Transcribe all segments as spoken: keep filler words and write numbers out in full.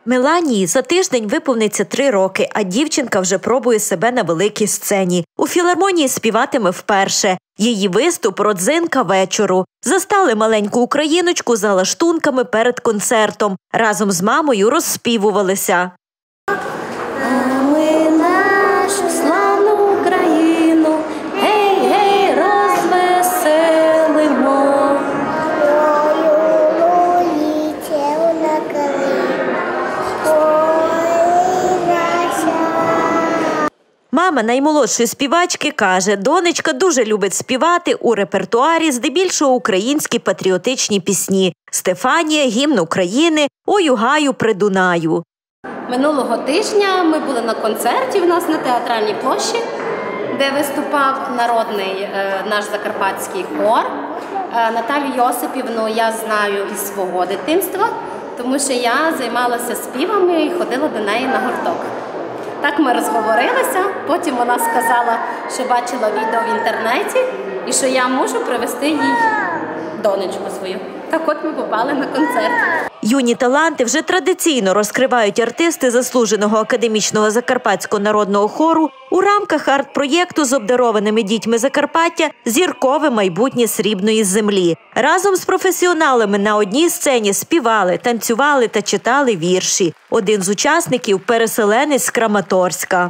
Меланії за тиждень виповниться три роки, а дівчинка вже пробує себе на великій сцені. У філармонії співатиме вперше. Її виступ – родзинка вечору. Застали маленьку україночку за лаштунками перед концертом. Разом з мамою розспівувалися. Ми нашу славну Україну, гей, гей, розвеселимо. Мама наймолодшої співачки каже, донечка дуже любить співати у репертуарі здебільшого українські патріотичні пісні «Стефанія», «Гімн України», «Ой у гаю при Дунаю». Минулого тижня ми були на концерті у нас на Театральній площі, де виступав народний е, наш закарпатський хор. Е, Наталію Йосипівну я знаю із свого дитинства, тому що я займалася співами і ходила до неї на гурток. Так ми розговорилися, потім вона сказала, що бачила відео в інтернеті і що я можу привезти їй донечку свою. Так от ми попали на концерт. Юні таланти вже традиційно розкривають артисти заслуженого академічного закарпатського народного хору у рамках арт-проєкту з обдарованими дітьми Закарпаття «Зіркове майбутнє срібної землі». Разом з професіоналами на одній сцені співали, танцювали та читали вірші. Один з учасників – переселенець з Краматорська.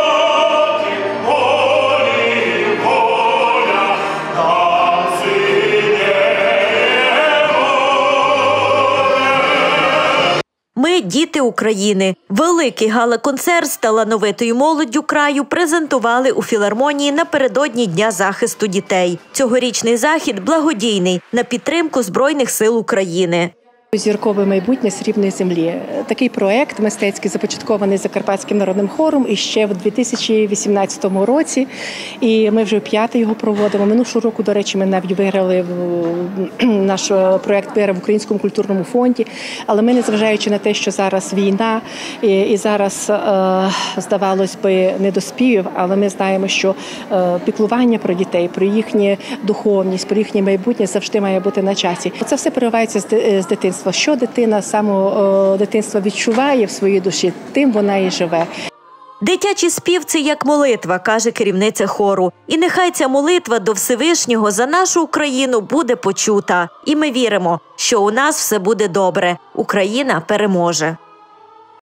Ми – діти України. Великий гала-концерт з талановитою молоддю краю презентували у філармонії напередодні Дня захисту дітей. Цьогорічний захід благодійний на підтримку Збройних сил України. «Зіркове майбутнє срібної землі». Такий проект мистецький започаткований Закарпатським народним хором іще в дві тисячі вісімнадцятому році. І ми вже п'ятий його проводимо. Минулого року, до речі, ми навіть виграли, наш проект виграв в Українському культурному фонді. Але ми, незважаючи на те, що зараз війна і, і зараз, е, здавалось би, не до співів, але ми знаємо, що е, піклування про дітей, про їхню духовність, про їхнє майбутнє завжди має бути на часі. Це все переривається з дитинства. Що дитина з самого дитинства відчуває в своїй душі, тим вона і живе. Дитячий спів – це як молитва, каже керівниця хору. І нехай ця молитва до Всевишнього за нашу Україну буде почута. І ми віримо, що у нас все буде добре. Україна переможе.